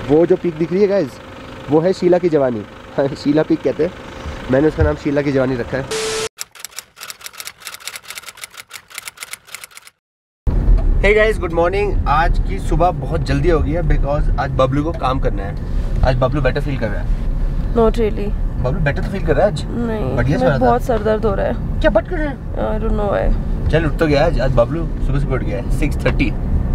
वो जो पीक दिख रही है गाइज, वो है शीला की जवानी। शीला पीक कहते हैं, मैंने उसका नाम शीला की जवानी रखा है। Hey guys, good morning. आज की सुबह बहुत जल्दी हो गई है बिकॉज आज बबलू को काम करना है। आज बबलू बेटर फील कर रहा है। Not really. बबलू बेटर तो फील कर रहा है आज? नहीं, बढ़िया से बहुत सर दर्द हो रहा है। क्या बट कर रहा है? I don't know why. चल उठ तो गया आज बबलू सुबह सुबह उठ गया है 6:30।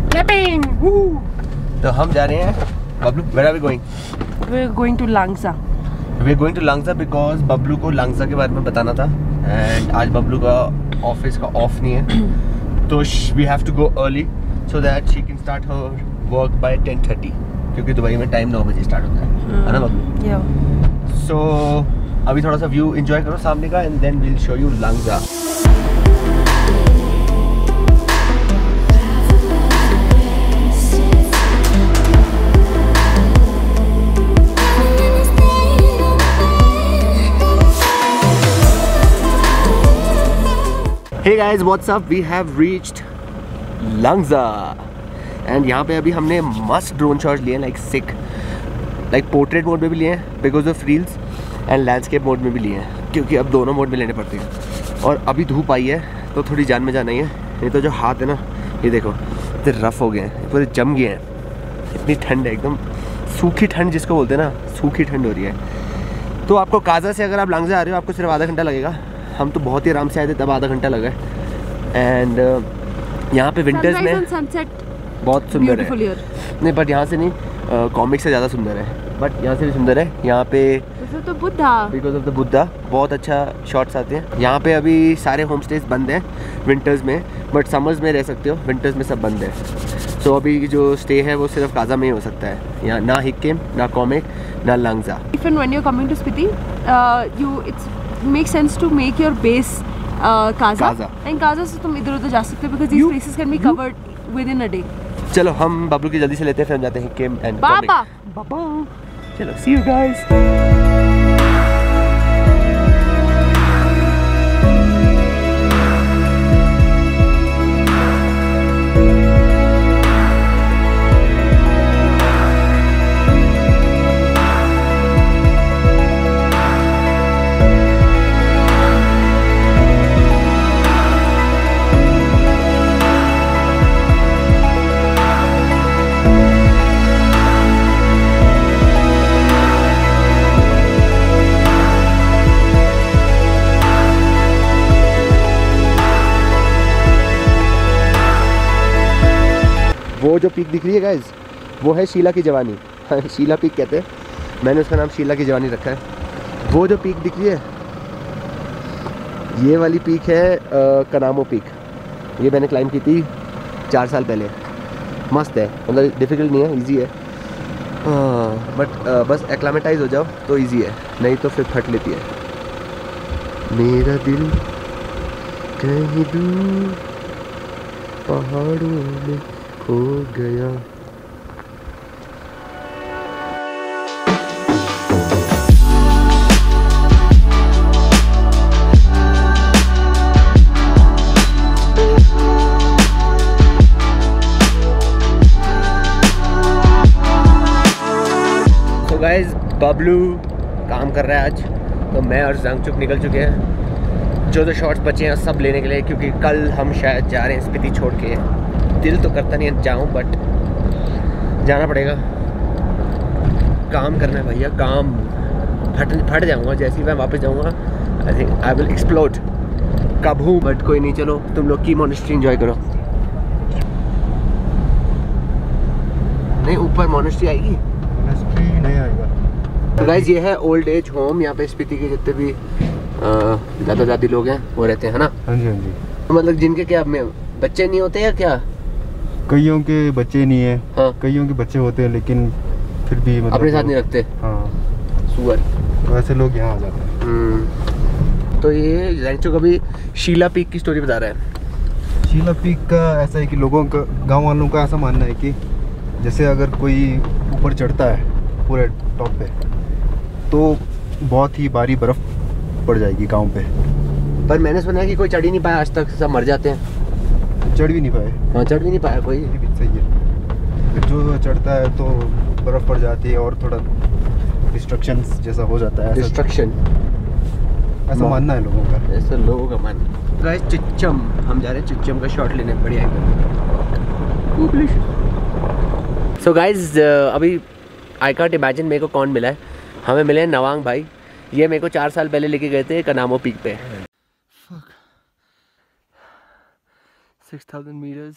तो हम जा रहे हैं। Bablu, where are we going? We are going to Langsa. We are going to Langsa because Bablu को लांगसा के बारे में बताना था एंड आज बबलू का ऑफिस का ऑफ नहीं है, तो we have to go early so that she can start her work by 10:30 क्योंकि दुबई में टाइम 9 बजे स्टार्ट होता है ना बबलू? या सो अभी थोड़ा सा व्यू एंजॉय करो सामने का and then will show you Langsa. Hey guys, what's up? We have reached Langsa and यहाँ पे अभी हमने मस्त ड्रोन शॉट्स लिए हैं, लाइक पोर्ट्रेट मोड में भी लिए हैं because of reels and landscape mode में भी लिए हैं क्योंकि अब दोनों मोड में लेने पड़ते हैं। और अभी धूप आई है तो थोड़ी जान में जाना ही है, नहीं तो जो हाथ है ना, ये देखो इतने रफ हो गए हैं, पूरे जम गए हैं। इतनी ठंड है, एकदम सूखी ठंड जिसको बोलते हैं ना, सूखी ठंड हो रही है। तो आपको काजा से अगर आप लांगसा आ रहे हो आपको सिर्फ आधा घंटा लगेगा। हम तो बहुत ही आराम से आए थे, तब आधा घंटा लगा एंड यहाँ पे विंटर्स में सनसेट बहुत सुंदर है। नहीं बट यहाँ से नहीं, कॉमिक से ज़्यादा सुंदर है, बट यहाँ से भी सुंदर है। यहाँ पे तो Buddha, because of the Buddha बहुत अच्छा शॉट्स आते हैं। यहाँ पे अभी सारे होम स्टेज बंद हैं विंटर्स में, बट समर्स में रह सकते हो, विंटर्स में सब बंद है। सो अभी जो स्टे है वो सिर्फ काजा में ही हो सकता है। यहाँ ना हिक्किम, ना कॉमिक, ना लांगसा। Even when you're coming to Spiti, it's makes sense to make your base Kaza. And Kaza से तुम इधर उधर जा सकते हो because these places can be covered within a day. चलो हम बबलू की जल्दी से लेते हैं, फिर हम जाते हैं हिक्किम एंड बाबा। चलो see you guys. वो जो पीक दिख रही है गाइज, वो है शीला की जवानी। शीला पीक कहते हैं, मैंने उसका नाम शीला की जवानी रखा है। वो जो पीक दिख रही है, ये वाली पीक है कनामो पीक। ये मैंने क्लाइंब की थी 4 साल पहले। मस्त है, मतलब डिफ़िकल्ट नहीं है, इजी है। बट बस एक्लामेटाइज हो जाओ तो इजी है, नहीं तो फिर फट लेती है। मेरा दिल कहीं दूर पहाड़ों में हो गया। तो गाइस, बबलू काम कर रहा है आज, तो मैं और जंगचुक निकल चुके हैं। जो शॉट्स बचे हैं सब लेने के लिए, क्योंकि कल हम शायद जा रहे हैं स्पीति छोड़ के। दिल तो करता नहीं है जाऊँ, बट जाना पड़ेगा। काम करना है भैया, काम। फट जाऊँगा जैसे ही मैं वापस जाऊँगा। I think I will explode. कब हूँ बट कोई नहीं। चलो तुम लोग की मोनेस्ट्री एंजॉय करो। नहीं, ऊपर मोनेस्ट्री आएगी? मोनेस्ट्री नहीं आएगा। तो गाइस, ये है ओल्ड एज होम। यहाँ पे स्पीति के जितने भी दादा दादी लोग हैं वो रहते हैं, है ना? हाँ जी, हाँ जी। तो मतलब जिनके क्या बच्चे नहीं होते या क्या? कईयों के बच्चे नहीं है। हाँ। कईयों के बच्चे होते हैं लेकिन फिर भी मतलब अपने साथ नहीं रखते। हाँ, सुअर। तो ऐसे लोग यहाँ आ जाते हैं। तो ये जैंगचुक अभी शीला पीक की स्टोरी बता रहा है। शीला पीक का ऐसा है कि लोगों का, गांव वालों का ऐसा मानना है कि जैसे अगर कोई ऊपर चढ़ता है पूरे टॉप पे, तो बहुत ही भारी बर्फ़ पड़ जाएगी गांव पे। पर मैंने सुना है कि कोई चढ़ ही नहीं पाया आज तक, सब मर जाते हैं। चढ़ भी नहीं पाए? हाँ, चढ़ भी नहीं पाया कोई। ये भी सही है। जो चढ़ता है तो बर्फ़ पड़ जाती है और थोड़ा डिस्ट्रक्शन जैसा हो जाता है। डिस्ट्रक्शन ऐसा मानना है लोगों का, ऐसा लोगों का मानना। गाइस चिच्चम, हम जा रहे हैं चिच्चम का शॉट लेने, बढ़िया है। सो गाइस अभी आई कांट इमेजिन मेरे को कौन मिला है। हमें मिले हैं नवांग भाई, ये मेरे को 4 साल पहले लेके गए थे कनामो पीक पे। 6000 मीटर्स।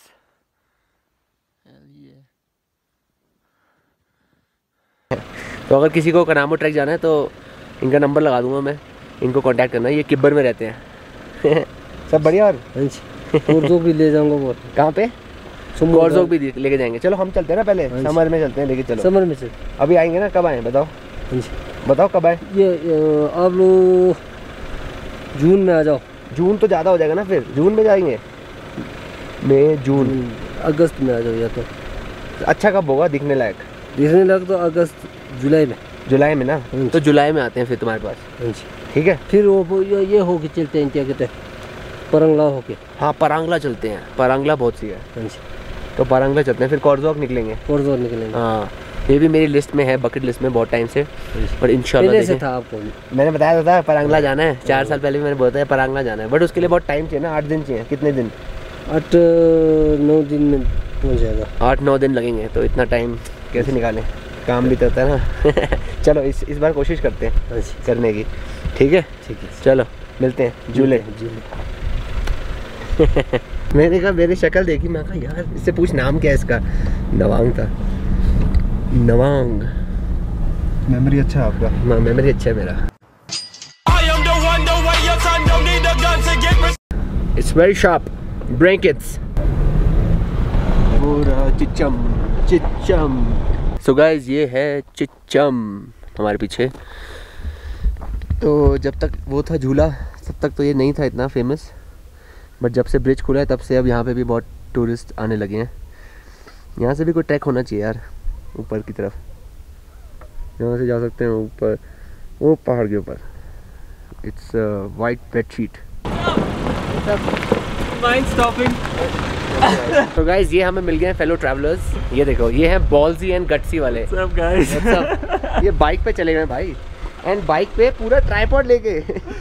तो अगर किसी को कनामो ट्रैक जाना है तो इनका नंबर लगा दूंगा मैं, इनको कांटेक्ट करना। ये किब्बर में रहते हैं। सब बढ़िया। और कोरजोक भी ले जाऊंगा। बहुत कहाँ पे? कोरजोक भी लेके जाएंगे। चलो हम चलते हैं ना, पहले समर में चलते हैं। लेके चलो समर में चल। अभी आएंगे ना, कब आए बताओ? बताओ कब आए? ये आप लोग जून में आ जाओ। जून तो ज़्यादा हो जाएगा ना, फिर जून में जाएंगे। मई जून अगस्त में आ जाओ। या तो अच्छा कब होगा दिखने लायक? दिखने लायक तो अगस्त जुलाई में। जुलाई में ना, तो जुलाई में आते हैं फिर तुम्हारे पास। ठीक है, फिर वो ये होके चलते हैं, क्या कहते हैं, परंगला होके। हाँ परांगला चलते हैं, परांगला बहुत सी है। तो परांगला चलते हैं, फिर कोरजोक निकलेंगे। कोरजोक निकलेंगे, हाँ। ये भी मेरी लिस्ट में है, बकेट लिस्ट में बहुत टाइम से। और इंशाल्लाह पहले से था आपको मैंने बताया था परांगला जाना है। 4 साल पहले भी मैंने बताया परांगला जाना है, बट उसके लिए बहुत टाइम चाहिए ना। 8 दिन चाहिए। कितने दिन? 8-9 दिन में पहुँच जाएगा। 8-9 दिन लगेंगे, तो इतना टाइम कैसे निकालें? काम भी तो होता है ना। चलो इस बार कोशिश करते हैं करने की। ठीक है, चलो मिलते हैं झूले। मैंने कहा, मेरी शक्ल देखी, मैं कहा यार इससे पूछ नाम क्या है इसका। नवांग था, नवांग। मेमोरी अच्छा है आपका। मेमोरी अच्छा है मेरा। It's very sharp brackets. पूरा चिच्चम चिच्चम। सो गाइस ये है चिच्चम हमारे पीछे। तो जब तक वो था झूला, तब तक तो ये नहीं था इतना फेमस, बट जब से ब्रिज खुला है तब से अब यहाँ पे भी बहुत टूरिस्ट आने लगे हैं। यहाँ से भी कोई ट्रैक होना चाहिए यार, ऊपर की तरफ। यहाँ से जा सकते हैं ऊपर, वो पहाड़ के ऊपर। It's white bedsheet. तो गाइज ये हमें मिल गए हैं फेलो ट्रैवलर्स। ये देखो, ये हैं बॉल्जी एंड गट्सी वाले। ये बाइक पे चले गए भाई, एंड बाइक पे पूरा ट्राइपॉड लेके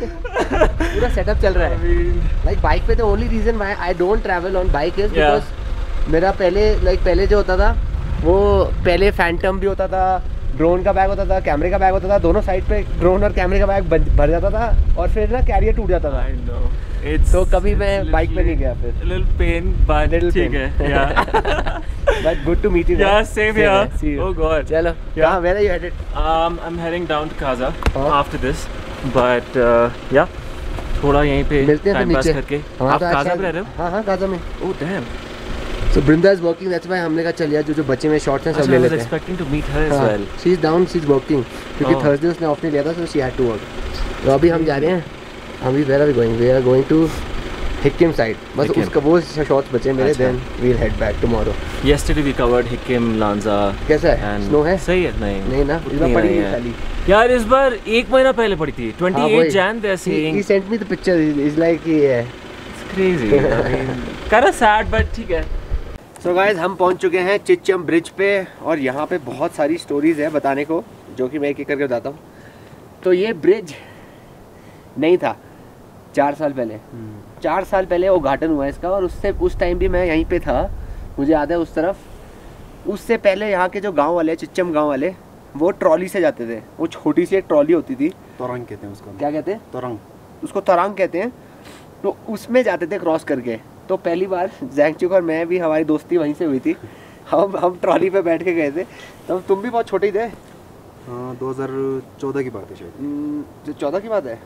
पूरा सेटअप चल रहा है। लाइक बाइक पे the only reason why I don't travel on bike is because मेरा पहले जो होता था, वो पहले फैंटम भी होता था, ड्रोन का बैग होता था, कैमरे का बैग होता था, दोनों साइड पे ड्रोन और कैमरे का बैग भर जाता था, और फिर ना कैरियर टूट जाता था। तो कभी मैं बाइक पे नहीं गया फिर। Little pain, but ठीक है। Yeah. But good to meet you. Yeah, same here. See you. Oh God. चलो, कहाँ? Where are you headed? I'm heading down to Kaza after this, but yeah, थोड़ा यहीं पे टाइम पास करके। आप काजा में रह रहे हो? हाँ काजा में। Oh damn. So Brinda is working, that's why हमने कहा चल यार जो बच्चे में शॉर्ट्स हैं सब ले लेते हैं। I was expecting to meet her as well. She's down, she's working. क्योंकि Thursday उसने ऑफ नहीं लिया था, so she had to work. तो अभी हम जा रहे हैं। अभी where are we going? We are going to Hikkim side. बस उसका वो शॉर्ट्स बचे मेरे, then we'll head back tomorrow. Yesterday we covered Hikkim, Lanza. कैसा है? स्नो है? सही है? नहीं ना, इस बार पड़ी है खाली। यार इस बार 1 महीना पहले पड़ी थी। 28 Jan they're saying. He sent me the picture. It's like yeah. It's crazy. I mean, kind of sad but ठीक है। So guys हम पहुंच चुके हैं चिच्चम ब्रिज पे, और यहाँ पे बहुत सारी स्टोरीज है बताने को, जो कि मैं एक एक करके बताता हूँ। तो ये ब्रिज नहीं था 4 साल पहले। 4 साल पहले उद्घाटन हुआ इसका, और उस टाइम भी मैं यहीं पे था, मुझे याद है उस तरफ। उससे पहले यहाँ के जो गांव वाले, चिच्चम गांव वाले, वो ट्रॉली से जाते थे। वो छोटी सी एक ट्रॉली होती थी, तोरंग कहते हैं उसको। क्या कहते हैं? तोरंग। उसको तरांग कहते हैं। तो उसमें जाते थे क्रॉस करके। तो पहली बार जैंगचुक और मैं भी, हमारी दोस्ती वहीं से हुई थी। हम ट्रॉली पे बैठ के गए थे। तब तुम भी बहुत छोटे ही थे। हाँ 2014 की बात है शायद। 14 की बात है?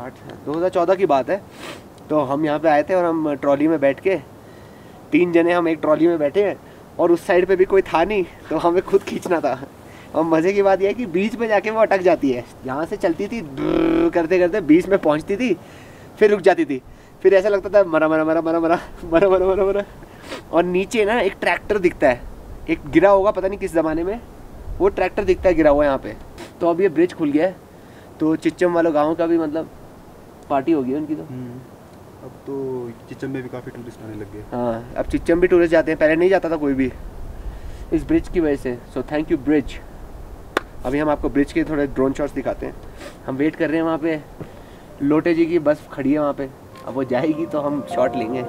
2014 की बात है। तो हम यहाँ पे आए थे, और हम ट्रॉली में बैठ के 3 जने हम एक ट्रॉली में बैठे हैं, और उस साइड पे भी कोई था नहीं, तो हमें खुद खींचना था। और मज़े की बात यह है कि बीच में जाके वो अटक जाती है। यहाँ से चलती थी करते करते बीच में पहुँचती थी, फिर रुक जाती थी, फिर ऐसा लगता था मरा मरा मरा मरा मरा मरा मरा मरा मरा। और नीचे ना एक ट्रैक्टर दिखता है, एक गिरा होगा पता नहीं किस ज़माने में, वो ट्रैक्टर दिखता है गिरा हुआ यहाँ पे। तो अब ये ब्रिज खुल गया है, तो चिच्चम वालों गाँव का भी मतलब पार्टी होगी उनकी। तो अब तो चिच्चम में भी काफ़ी टूरिस्ट आने लग गए। हाँ अब चिच्चम भी टूरिस्ट जाते हैं, पहले नहीं जाता था कोई भी, इस ब्रिज की वजह से। So thank you bridge. अभी हम आपको ब्रिज के थोड़े ड्रोन शॉट्स दिखाते हैं। हम वेट कर रहे हैं वहाँ पे, लोटे जी की बस खड़ी है वहाँ पे, अब वो जाएगी तो हम शॉट लेंगे।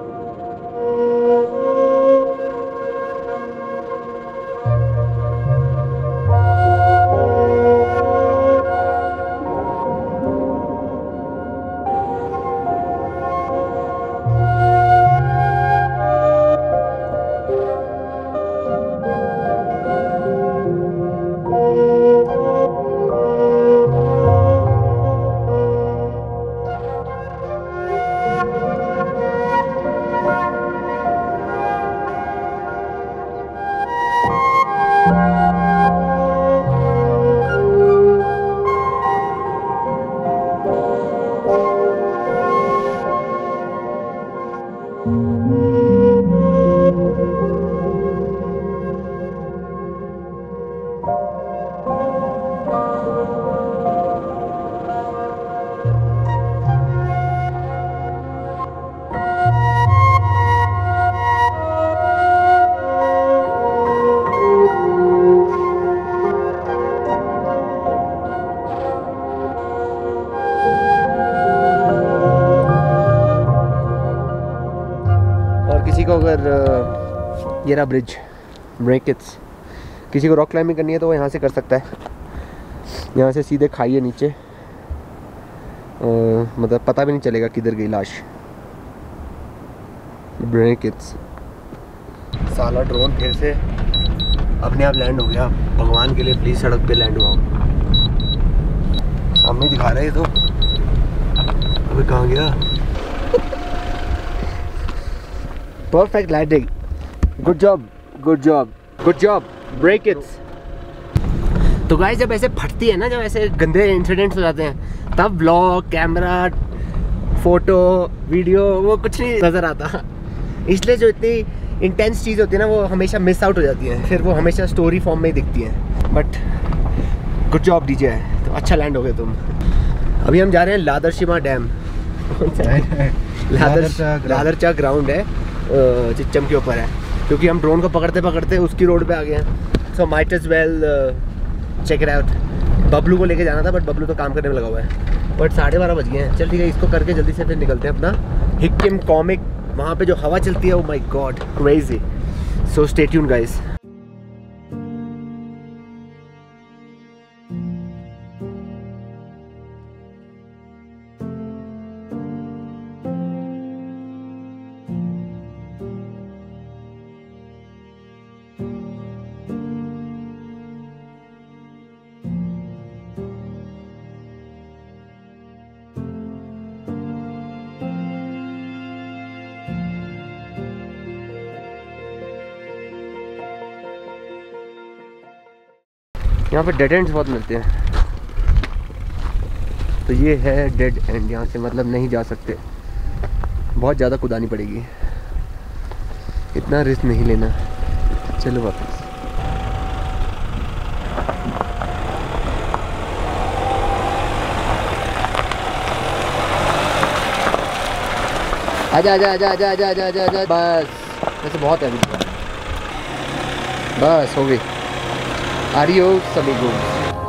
किसी को अगर ये रहा ब्रिज ब्रेकिट्स, किसी को रॉक क्लाइंबिंग करनी है तो वो यहाँ से कर सकता है। यहाँ से सीधे खाई है नीचे, मतलब पता भी नहीं चलेगा किधर गई लाश। ब्रेकिट्स साला ड्रोन फिर से अपने आप लैंड हो गया। भगवान के लिए प्लीज़ सड़क पे लैंड हुआ। सामने दिखा रहा है तो अबे कहाँ गया। Perfect landing, good job good job good job. Break it's. तो गाइस जब ऐसे फटती है ना, जब ऐसे गंदे इंसिडेंट्स हो जाते हैं, तब व्लॉग, कैमरा, फोटो, वीडियो वो कुछ नहीं नज़र आता। इसलिए जो इतनी इंटेंस चीज़ होती है ना, वो हमेशा मिस आउट हो जाती है, फिर वो हमेशा स्टोरी फॉर्म में ही दिखती है। बट गुड जॉब डीजे, तो अच्छा लैंड हो गए तुम। अभी हम जा रहे हैं लादरशिमा डैम। लादरचा ग्राउंड है, चिच्चम के ऊपर है, क्योंकि हम ड्रोन को पकड़ते पकड़ते उसकी रोड पे आ गए हैं। So might as well check it out. Bablu को लेके जाना था, बट बबलू तो काम करने में लगा हुआ है। बट 12:30 बज गए हैं। चल ठीक है, इसको करके जल्दी से फिर निकलते हैं अपना हिक्किम कॉमिक। वहाँ पे जो हवा चलती है, oh my god crazy. So stay tuned guys. यहाँ पे डेड एंड्स बहुत मिलते हैं, तो ये है डेड एंड। यहाँ से मतलब नहीं जा सकते, बहुत ज़्यादा कुदानी पड़ेगी, इतना रिस्क नहीं लेना। चलो वापस। आजा आजा आजा आजा आजा आजा आजा आजा। बस वैसे बहुत है अभी, बस हो गई। Adios amigos।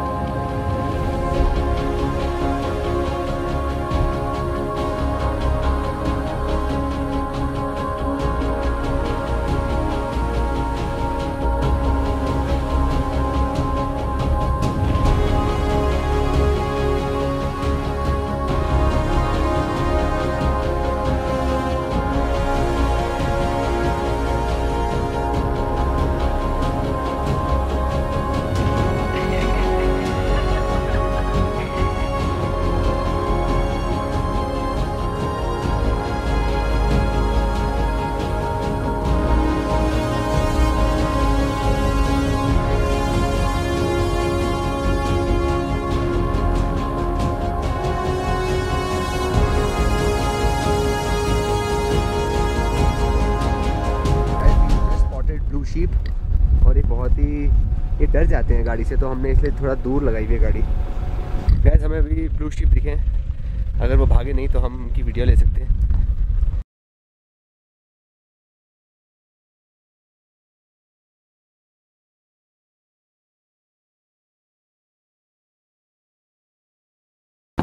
और ये बहुत ही ये डर जाते हैं गाड़ी से, तो हमने इसलिए थोड़ा दूर लगाई हुई है गाड़ी। गैस हमें अभी ब्लू शीप दिखे, अगर वो भागे नहीं तो हम उनकी वीडियो ले सकते हैं।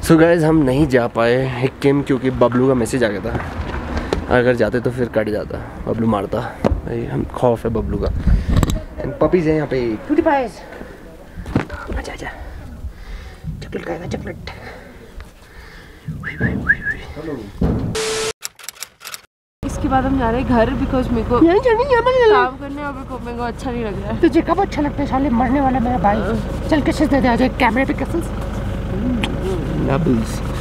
सो गाइज हम नहीं जा पाए हिक्किम क्योंकि बबलू का मैसेज आ गया था। अगर जाते तो फिर कट जाता, बबलू मारता भाई, हम खौफ है बबलू का। एंड पपीज हैं यहाँ पे, क्यूटी पाइज। आजा आजा, चॉकलेट खाएगा चॉकलेट। इसके बाद हम जा रहे हैं घर बिकॉज मेरे को काम करने और मेरे को अच्छा नहीं लग रहा है। तुझे कब अच्छा लगता है साले, मरने वाला मेरा भाई। चल किसेस दे दे, आ जाए कैमरे पे किसेस। Nubbles.